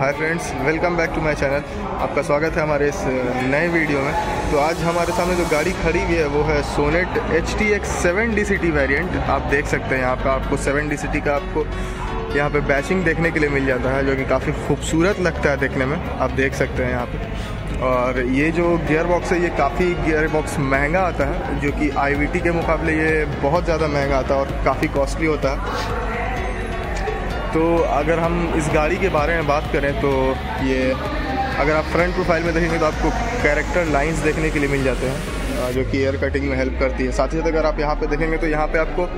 Hi friends, welcome back to my channel. आपका स्वागत है हमारे इस नए वीडियो में। तो आज हमारे सामने जो गाड़ी खड़ी हुई है वो है सोनेट HTX 7DCT वेरिएंट। आप देख सकते हैं यहाँ पे आपको 7DCT का आपको यहाँ पे बैचिंग देखने के लिए मिल जाता है, जो कि काफ़ी खूबसूरत लगता है देखने में। आप देख सकते हैं यहाँ पे। और ये जो गियर बॉक्स है ये काफ़ी गियर बॉक्स महंगा आता है, जो कि IVT के मुकाबले ये बहुत ज़्यादा महंगा आता है और काफ़ी कॉस्टली होता है। तो अगर हम इस गाड़ी के बारे में बात करें तो ये अगर आप फ्रंट प्रोफाइल में देखेंगे तो आपको कैरेक्टर लाइंस देखने के लिए मिल जाते हैं, जो कि एयर कटिंग में हेल्प करती है। साथ ही साथ अगर आप यहाँ पे देखेंगे तो यहाँ पे आपको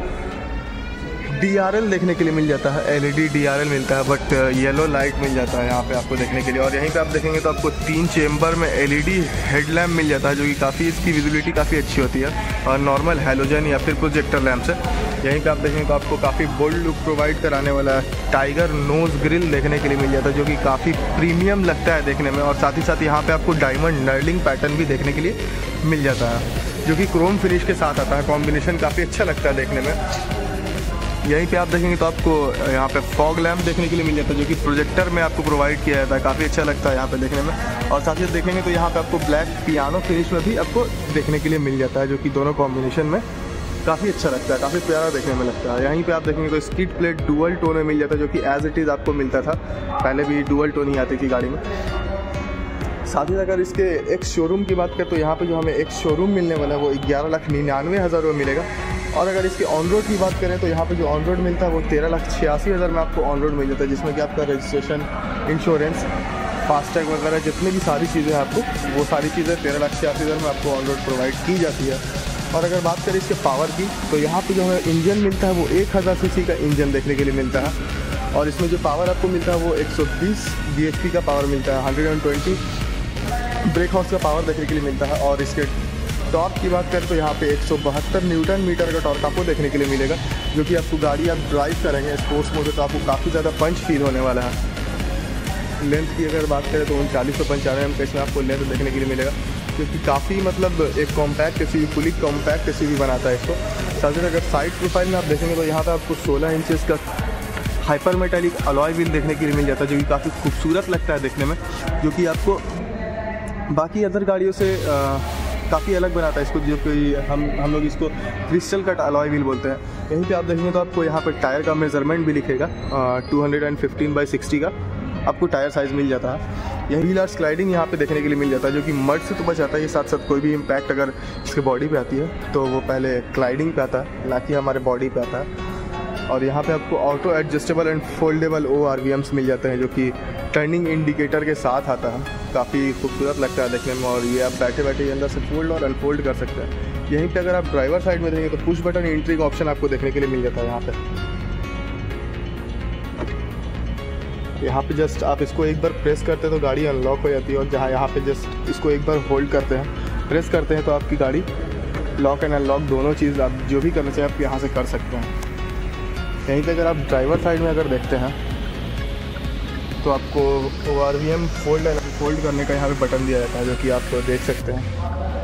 DRL देखने के लिए मिल जाता है, LED DRL मिलता है, बट येलो लाइट मिल जाता है यहाँ पे आपको देखने के लिए। और यहीं पे आप देखेंगे तो आपको 3 चेम्बर में LED हेडलैम्प मिल जाता है, जो कि काफ़ी इसकी विजिबिलिटी काफ़ी अच्छी होती है, और नॉर्मल हैलोजन या फिर प्रोजेक्टर लैम्प से। यहीं पे आप देखेंगे तो आपको काफ़ी बोल्ड लुक प्रोवाइड कराने वाला टाइगर नोज ग्रिल देखने के लिए मिल जाता है, जो कि काफ़ी प्रीमियम लगता है देखने में। और साथ ही साथ यहाँ पे आपको डायमंड नर्लिंग पैटर्न भी देखने के लिए मिल जाता है, जो कि क्रोम फिनिश के साथ आता है। कॉम्बिनेशन काफ़ी अच्छा लगता है देखने में। यहीं पे आप देखेंगे तो आपको यहाँ पे फॉग लैम्प देखने के लिए मिल जाता है, जो कि प्रोजेक्टर में आपको प्रोवाइड किया जाता है। काफ़ी अच्छा लगता है यहाँ पे देखने में। और साथ ही साथ देखेंगे तो यहाँ पे आपको ब्लैक पियानो फिनिश में भी आपको देखने के लिए मिल जाता है, जो कि दोनों कॉम्बिनेशन में काफ़ी अच्छा लगता है, काफ़ी प्यारा देखने में लगता है। यहीं पे आप देखेंगे तो स्किड प्लेट डुअल टोन में मिल जाता है, जो कि एज इट इज़ आपको मिलता था, पहले भी डुअल टोन ही आती थी गाड़ी में। साथ ही अगर इसके एक्स शोरूम की बात करें तो यहाँ पे जो हमें एक्स शोरूम मिलने वाला है वो 11,99,000 में मिलेगा। और अगर इसके ऑन रोड की बात करें तो यहाँ पे जो ऑन रोड मिलता है वो 13,86,000 में आपको ऑन रोड मिल जाता है, जिसमें कि आपका रजिस्ट्रेशन, इंश्योरेंस, फास्टैग वगैरह जितनी भी सारी चीज़ें आपको, वो सारी चीज़ें 13,86,000 में आपको ऑन रोड प्रोवाइड की जाती है। और अगर बात करें इसके पावर की तो यहाँ पे जो है इंजन मिलता है वो 1000 cc का इंजन देखने के लिए मिलता है। और इसमें जो पावर आपको मिलता है वो 120 bhp का पावर मिलता है, 120 ब्रेक हाउस का पावर देखने के लिए मिलता है। और इसके टॉर्क की बात करें तो यहाँ पे 172 न्यूटन मीटर का टॉर्क आपको देखने के लिए मिलेगा, जो कि आपको गाड़ी आप ड्राइव करेंगे स्पोर्ट्स मोड तो आपको काफ़ी ज़्यादा पंच फील होने वाला है। लेंथ की अगर बात करें तो 3995 mm का इसमें आपको लेंथ देखने के लिए मिलेगा, क्योंकि काफ़ी मतलब एक compact SUV, fully compact SUV बनाता है इसको। साथ ही अगर साइड प्रोफाइल में आप देखेंगे तो यहाँ पे आपको 16 इंचेस का हाइपर मेटालिक अलॉय व्हील देखने के लिए मिल जाता है, जो कि काफ़ी खूबसूरत लगता है देखने में, जो कि आपको बाकी अदर गाड़ियों से काफ़ी अलग बनाता है इसको, जो कि हम लोग इसको क्रिस्टल कट अलॉय व्हील बोलते हैं। यहीं पे आप देखेंगे तो आपको यहाँ पे टायर का मेजरमेंट भी लिखेगा, 215/60 का आपको टायर साइज़ मिल जाता है। यही व्हील आर स्लाइडिंग यहाँ पे देखने के लिए मिल जाता है, जो कि मड से तो बचाता है। ये साथ साथ कोई भी इम्पैक्ट अगर इसके बॉडी पे आती है तो वो पहले क्लाइडिंग पे आता है, ना कि हमारे बॉडी पे आता है। और यहाँ पे आपको auto adjustable and foldable ORVMs मिल जाते हैं, जो कि टर्निंग इंडिकेटर के साथ आता है। काफ़ी खूबसूरत लगता है देखने में, और ये आप बैठे बैठे अंदर से फोल्ड और अनफोल्ड कर सकते हैं। यहीं पे अगर आप ड्राइवर साइड में देखेंगे तो पुश बटन एंट्री का ऑप्शन आपको देखने के लिए मिल जाता है। यहाँ पे जस्ट आप इसको एक बार प्रेस करते हैं तो गाड़ी अनलॉक हो जाती है, और जहाँ यहाँ पे जस्ट इसको एक बार होल्ड करते हैं, प्रेस करते हैं तो आपकी गाड़ी लॉक एंड अनलॉक दोनों चीज़ आप जो भी करना चाहिए आप यहाँ से कर सकते हैं। यहीं पे अगर आप ड्राइवर साइड में अगर देखते हैं तो आपको ORVM फोल्ड एंड अनफोल्ड करने का यहाँ पे बटन दिया जाता है, जो कि आप देख सकते हैं।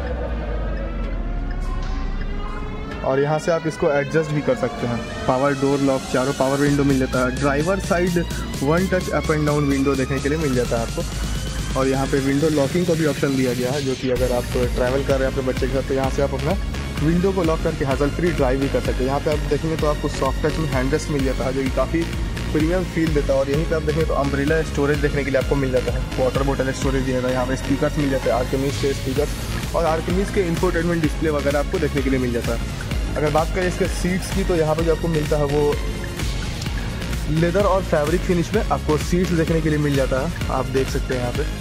और यहाँ से आप इसको एडजस्ट भी कर सकते हैं। पावर डोर लॉक, चारों पावर विंडो मिल जाता है। Driver side 1 touch up and down window देखने के लिए मिल जाता है आपको। और यहाँ पे विंडो लॉकिंग का भी ऑप्शन दिया गया है, जो कि अगर आप ट्रैवल कर रहे हैं अपने बच्चे के साथ तो यहाँ से आप अपना विंडो को लॉक करके हैसल फ्री ड्राइव भी कर सकते हैं। यहाँ पे आप देखेंगे तो आपको सॉफ्ट टच में हैंडरेस्ट मिल जाता है, जो कि काफ़ी प्रीमियम फील देता है। और यहीं पे आप देखेंगे तो अम्ब्रेला स्टोरेज देखने के लिए आपको मिल जाता है, वाटर बोतल स्टोरेज दिया जाता है। यहाँ पे स्पीकर्स मिल जाते हैं, आर्किमिस के स्पीकर्स, और आर्किमिस के इंफोटेनमेंट डिस्प्ले वगैरह आपको देखने के लिए मिल जाता है। अगर बात करें इसके सीट्स की तो यहाँ पे जो आपको मिलता है वो लेदर और फैब्रिक फिनिश में आपको सीट्स देखने के लिए मिल जाता है। आप देख सकते हैं यहाँ पे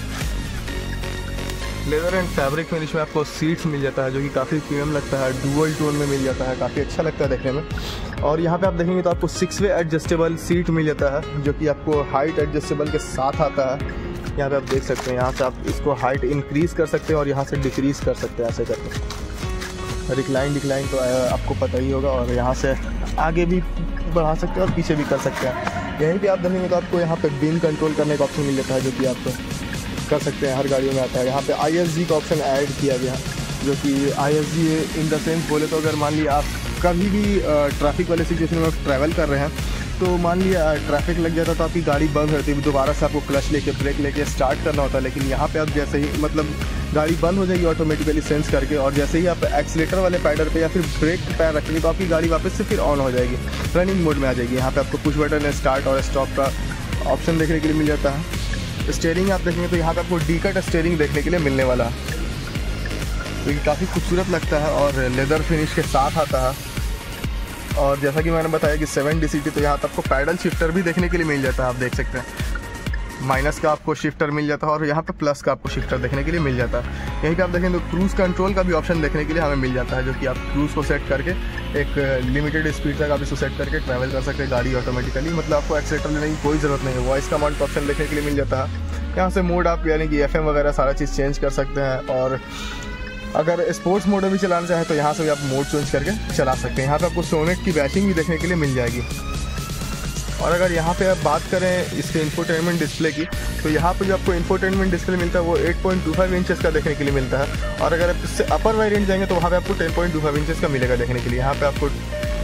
लेदर एंड फैब्रिक फिनिश में आपको सीट्स मिल जाता है, जो कि काफ़ी प्रीमियम लगता है, डुअल टोन में मिल जाता है, काफ़ी अच्छा लगता है देखने में। और यहाँ पे आप देखेंगे तो आपको 6 वे एडजस्टेबल सीट मिल जाता है, जो कि आपको हाइट एडजस्टेबल के साथ आता है। यहाँ पे आप देख सकते हैं, यहाँ से आप इसको हाइट इंक्रीज़ कर सकते हैं और यहाँ से डिक्रीज़ कर सकते हैं ऐसे करके। रिक्लाइन डिक्लाइन तो आपको पता ही होगा, और यहाँ से आगे भी बढ़ा सकते हैं और पीछे भी कर सकते हैं। यहीं पे आप देखेंगे तो आपको यहाँ पे बीम कंट्रोल करने का ऑप्शन मिल जाता है, जो कि आप कर सकते हैं, हर गाड़ियों में आता है। यहाँ पे ISG का ऑप्शन ऐड किया गया, जो कि ISG इन द सेंस बोले तो अगर मान लिया आप कभी भी ट्रैफिक वाले सिचुएशन में ट्रैवल कर रहे हैं तो मान लिया ट्रैफिक लग जाता तो आपकी गाड़ी बंद होती है, दोबारा से आपको क्लच लेके ब्रेक लेके स्टार्ट करना होता है। लेकिन यहाँ पे आप जैसे ही मतलब गाड़ी बंद हो जाएगी ऑटोमेटिकली सेंस करके, और जैसे ही आप एक्सीलेटर वाले पैडल पे या फिर ब्रेक पैर रखेंगे तो आपकी गाड़ी वापस से फिर ऑन हो जाएगी, रनिंग मोड में आ जाएगी। यहाँ पे आपको पुश बटन स्टार्ट और स्टॉप का ऑप्शन देखने के लिए मिल जाता है। स्टीयरिंग आप देखेंगे तो यहाँ पे आपको डी कट स्टीयरिंग देखने के लिए मिलने वाला है, तो ये काफ़ी खूबसूरत लगता है और लेदर फिनिश के साथ आता है। और जैसा कि मैंने बताया कि 7 DCT, तो यहाँ पे आपको पैडल शिफ्टर भी देखने के लिए मिल जाता है। आप देख सकते हैं माइनस का आपको शिफ्टर मिल जाता है और यहाँ पे प्लस का आपको शिफ्टर देखने के लिए मिल जाता है। यहीं पे आप देखें तो क्रूज़ कंट्रोल का भी ऑप्शन देखने के लिए हमें मिल जाता है, जो कि आप क्रूज़ को सेट करके एक लिमिटेड स्पीड तक आप इसको सेट करके ट्रैवल कर सकते हैं गाड़ी ऑटोमेटिकली, मतलब आपको एक्सीलेटर लेने की कोई ज़रूरत नहीं है। वॉइस कमांड का ऑप्शन देखने के लिए मिल जाता है। यहाँ से मोड आप यानी कि FM वगैरह सारा चीज़ चेंज कर सकते हैं, और अगर स्पोर्ट्स मोड में भी चलाना चाहें तो यहाँ से भी आप मोड चेंज करके चला सकते हैं। यहाँ पे आपको सोनेट की बैचिंग भी देखने के लिए मिल जाएगी। और अगर यहाँ पे आप बात करें इसके इंफोटेनमेंट डिस्प्ले की, तो यहाँ पे जो आपको इंफोटेनमेंट डिस्प्ले मिलता है वो 8.25 इंचेस का देखने के लिए मिलता है। और अगर आप इससे अपर वेरिएंट जाएंगे तो वहाँ पे आपको 10.25 इंचेस का मिलेगा देखने के लिए। यहाँ पे आपको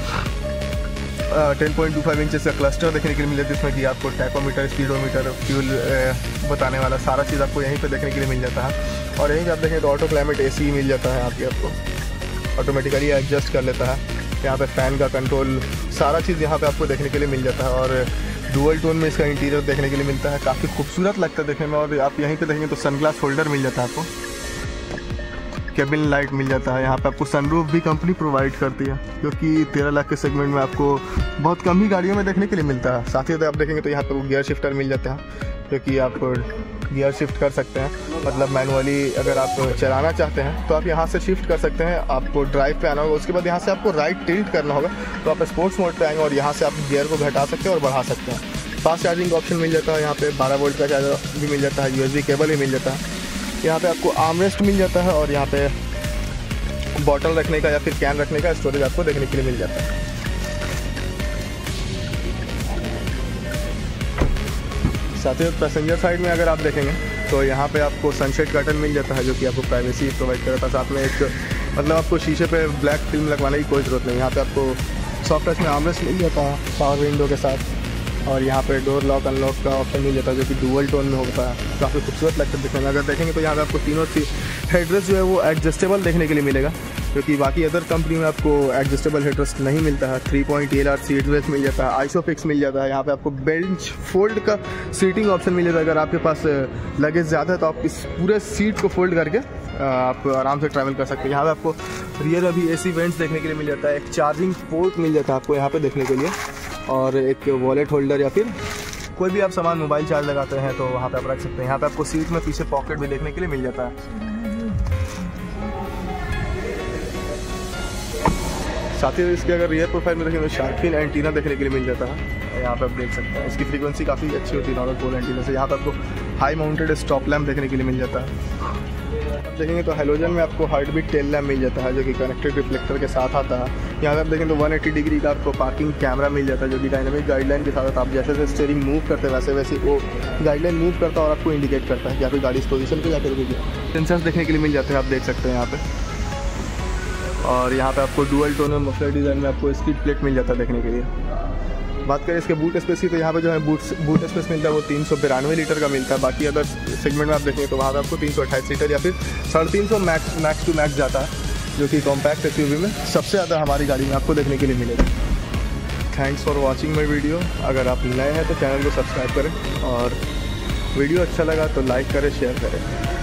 10.25 इंचेस का क्लस्टर देखने के लिए मिल जाता है, जिसमें कि आपको टैकोमीटर, स्पीडोमीटर, फ्यूल बताने वाला सारा चीज़ आपको यहीं पे देखने के लिए मिल जाता है। और यहीं पे आप देखें तो ऑटो क्लाइमेट AC मिल जाता है, आपको ऑटोमेटिकली एडजस्ट कर लेता है। यहाँ पे फ़ैन का कंट्रोल सारा चीज़ यहाँ पे आपको देखने के लिए मिल जाता है। और डुअल टोन में इसका इंटीरियर देखने के लिए मिलता है, काफ़ी खूबसूरत लगता है देखने में। और आप यहीं पे देखेंगे तो सनग्लास होल्डर मिल जाता है, आपको केबिन लाइट मिल जाता है। यहाँ पे आपको सनरूफ भी कंपनी प्रोवाइड करती है, जो कि 13 लाख के सेगमेंट में आपको बहुत कम ही गाड़ियों में देखने के लिए मिलता है। साथ ही साथ आप देखेंगे तो यहाँ पे वो गियर शिफ्टर मिल जाता है, जो कि आप गियर शिफ्ट कर सकते हैं, मतलब मैनुअली अगर आप चलाना चाहते हैं तो आप यहाँ से शिफ्ट कर सकते हैं। आपको ड्राइव पे आना होगा, उसके बाद यहाँ से आपको राइट टिल्ट करना होगा, तो आप स्पोर्ट्स मोड पे आएंगे और यहाँ से आप गियर को घटा सकते हैं और बढ़ा सकते हैं। फास्ट चार्जिंग का ऑप्शन मिल जाता है, यहाँ पे 12 वोल्ट का चार्जर भी मिल जाता है, USB केबल भी मिल जाता है। यहाँ पे आपको आर्मरेस्ट मिल जाता है, और यहाँ पे बॉटल रखने का या फिर कैन रखने का स्टोरेज आपको देखने के लिए मिल जाता है। साथ ही पैसेंजर साइड में अगर आप देखेंगे तो यहाँ पे आपको सनशेड कर्टन मिल जाता है, जो कि आपको प्राइवेसी प्रोवाइड करता है। साथ में एक मतलब आपको शीशे पे ब्लैक फिल्म लगवाने की कोई ज़रूरत नहीं। यहाँ पे आपको सॉफ्ट टच में आर्मरेस्ट मिल जाता है पावर विंडो के साथ, और यहाँ पे डोर लॉक अनलॉक का ऑप्शन मिल जाता है, जो कि डुअल टोन में होता है। काफ़ी खूबसूरत लगता है दिखने में। अगर देखेंगे तो यहाँ पे आपको तीनों हेडरेस्ट जो है वो एडजस्टेबल देखने के लिए मिलेगा, क्योंकि बाकी अदर कंपनी में आपको एडजस्टेबल हेडरेस्ट नहीं मिलता है। 3-point ELR सीट बेल्ट मिल जाता है, आइसोफिक्स मिल जाता है। यहाँ पे आपको बेंच फोल्ड का सीटिंग ऑप्शन मिल जाता है। अगर आपके पास लगेज ज़्यादा है तो आप इस पूरे सीट को फोल्ड करके आप आराम से ट्रैवल कर सकते हैं। यहाँ पे आपको रियर अभी AC वेंट्स देखने के लिए मिल जाता है, एक चार्जिंग पोर्ट मिल जाता है आपको यहाँ पे देखने के लिए, और एक वॉलेट होल्डर या फिर कोई भी आप सामान मोबाइल चार्ज लगाते हैं तो वहाँ पे आप रख सकते हैं। यहाँ पे आपको सीट में पीछे पॉकेट भी देखने के लिए मिल जाता है। साथ ही इसके अगर रियर प्रोफाइल में देखें तो शार्क फिन एंटीना देखने के लिए मिल जाता है। यहाँ पे आप देख सकते हैं इसकी फ्रीक्वेंसी काफ़ी अच्छी होती है नॉर्मल पोल एंटीना से। यहाँ पे आपको हाई माउंटेड स्टॉप लैम्प देखने के लिए मिल जाता है। आप देखेंगे तो हेलोजन में आपको हार्ट बीट टेल लैम्प मिल जाता है, जो कि कनेक्टेड रिफ्लेक्टर के साथ आता है। यहाँ पे आप देखें तो 180 डिग्री का आपको पार्किंग कैमरा मिल जाता है, जो कि डायनामिक गाइडलाइन के साथ आप जैसे जैसे स्टीयरिंग मूव करते हैं वैसे वैसे वो गाइडलाइन मूव करता है और आपको इंडिकेट करता है कि आपकी गाड़ी इस पोजीशन पे जाकर रुकेगी। सेंसर्स देखने के लिए मिल जाते हैं, आप देख सकते हैं यहाँ पे। और यहाँ पे आपको डुअल टोन और मफलर डिज़ाइन में आपको स्किड प्लेट मिल जाता है देखने के लिए। बात करें इसके बूट स्पेस की, तो यहाँ पे जो है बूट स्पेस मिलता है वो 392 लीटर का मिलता है। बाकी अदर सेगमेंट में आप देखेंगे तो वहाँ पे आपको 328 लीटर या फिर 350 मैक्स टू मैक्स जाता है, जो कि कॉम्पैक्ट SUV में सबसे ज़्यादा हमारी गाड़ी में आपको देखने के लिए मिलेगा। Thanks for watching my video. अगर आप नए हैं तो चैनल को सब्सक्राइब करें, और वीडियो अच्छा लगा तो लाइक करें, शेयर करें।